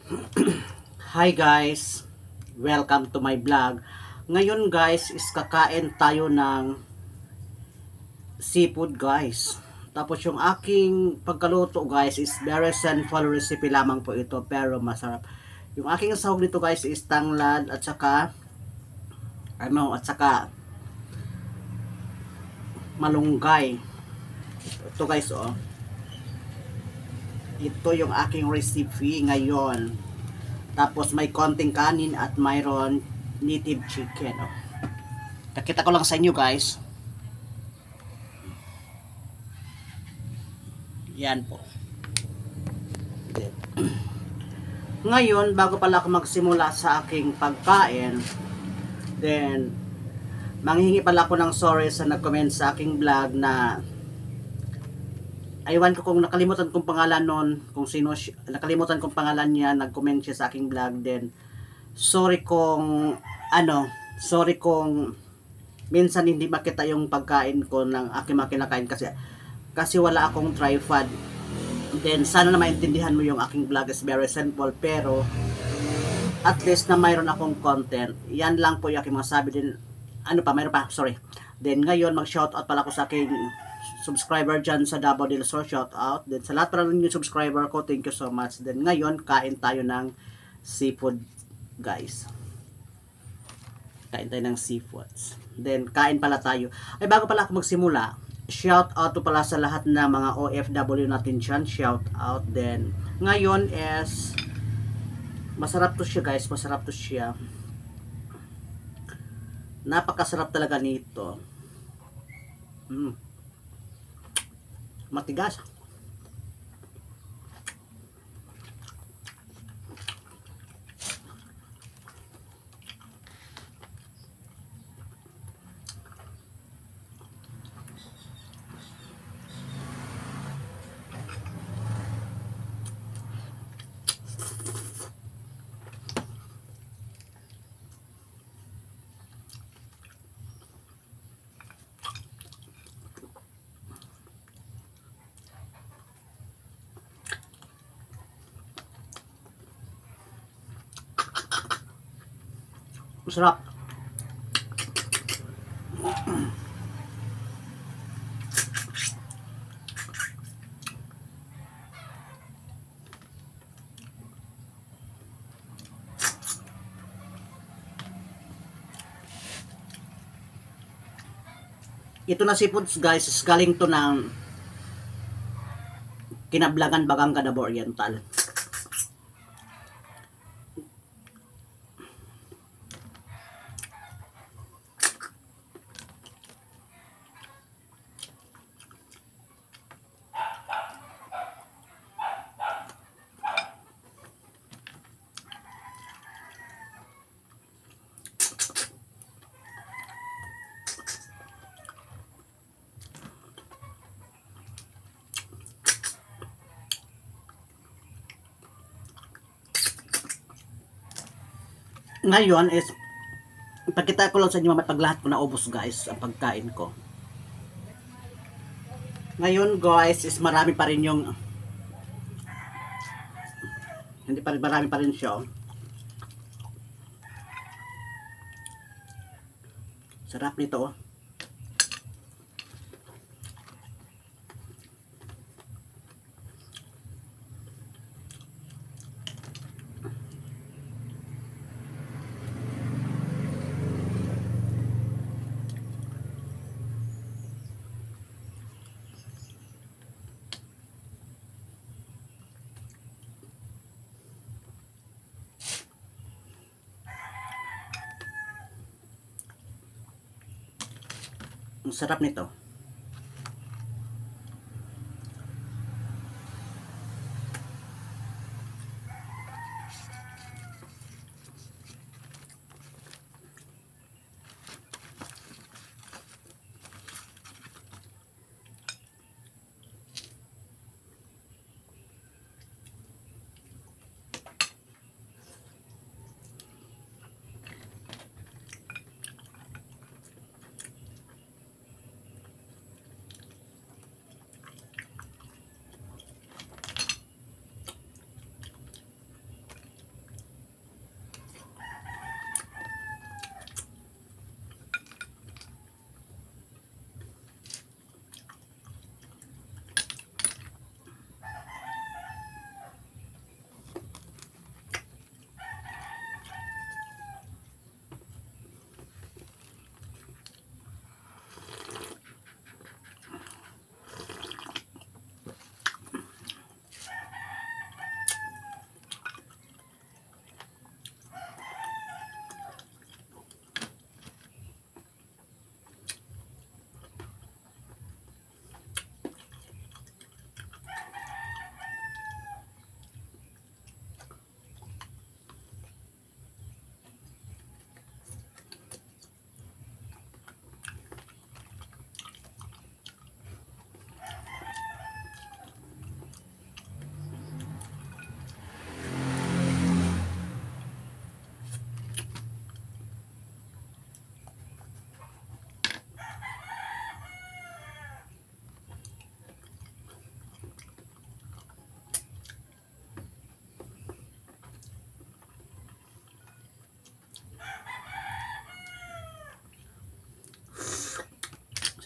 Hi guys, welcome to my vlog. Ngayon guys is kakain tayo ng seafood guys. Tapos yung aking pagkaluto guys is very simple recipe lamang po ito pero masarap. Yung aking sahog nito guys is tanglad at saka malunggay. Ito guys oh. Ito yung aking recipe ngayon. Tapos may konting kanin at mayroon native chicken oh. Nakita ko lang sa inyo guys. Yan po. Ngayon, bago pala ako magsimula sa aking pagkain, then, manghihingi pala ako ng sorry sa nag-comment sa aking vlog na aywan ko kung nakalimutan kong pangalan nun, kung sino siya, nakalimutan kong pangalan niya, nag-comment siya sa aking vlog, then, sorry kung minsan hindi makita yung pagkain ko ng aking makinakain kasi wala akong tripod. Then sana na maintindihan mo yung aking vlog is very simple pero at least na mayroon akong content. Yan lang po yung aking masabi din. Mayroon pa, sorry. Then ngayon mag-shoutout pala ko sa aking subscriber dyan sa Davao del Sur, shoutout. Then sa lahat pala yung subscriber ko, thank you so much. Then ngayon kain tayo ng seafood guys. Kain tayo ng seafoods. Then kain pala tayo. Ay bago pala ako magsimula, shout out to pala sa lahat na mga OFW natin dyan. Shout out din. Ngayon is masarap to siya guys. Masarap to siya. Napakasarap talaga nito. Matigas. Masarap. Ito na seafoods guys, is galing to ng Kinablangan, Bagang Canaba Oriental. Ngayon is ipakita ko lang sa inyo pag lahat ko naubos guys ang pagkain ko. Ngayon guys is marami pa rin yung marami pa rin siya. Sarap nito oh. Ang sarap nito.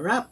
Sarap.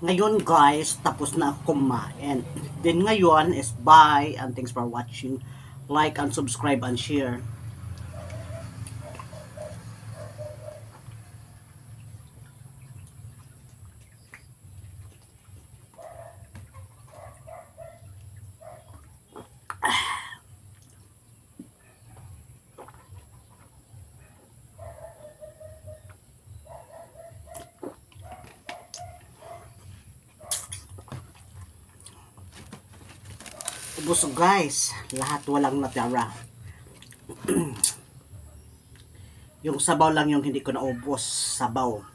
Ngayon guys, tapos na ako kumain. Then ngayon is bye and thanks for watching. Like and subscribe and share. Busog guys, lahat walang natira. Yung sabaw lang yung hindi ko naubos, sabaw.